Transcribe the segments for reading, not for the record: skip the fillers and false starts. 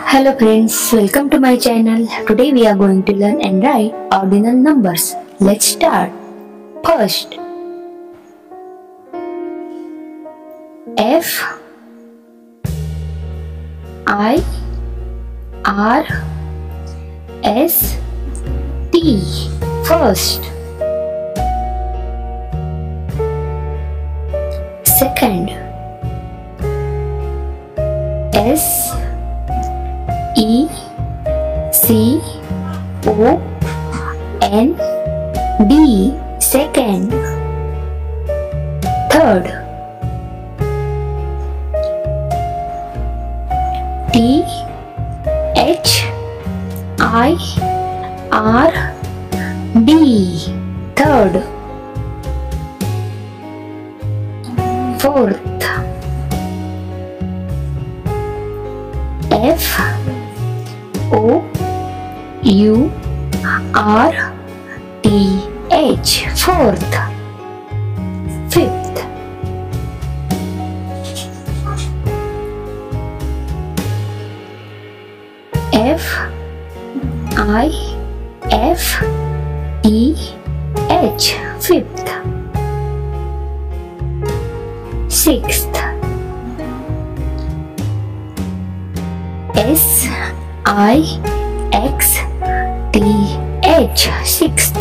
Hello friends, welcome to my channel. Today we are going to learn and write ordinal numbers. Let's start. First, F I R S T. First. Second, S E C O N D. Second. Third, T H I R D. Third. Fourth, F O U R T H. Fourth. Fifth, F I F E H. Fifth. Sixth, S I X T H. Sixth.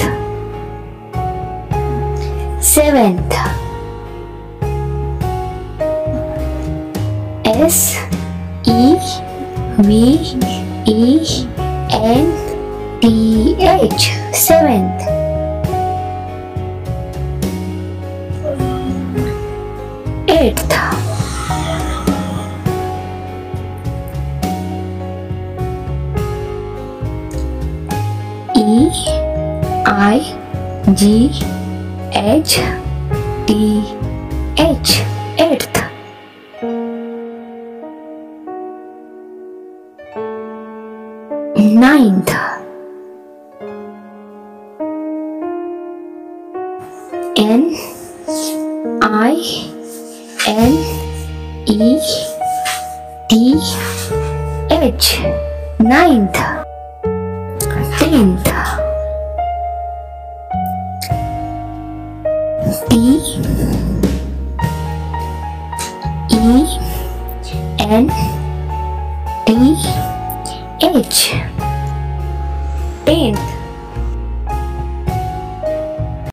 Seventh, S E V E N T H. Seventh. Eighth, E I G H T H. Eighth. Ninth, N I N E T H. Ninth. Tenth, T E N T H.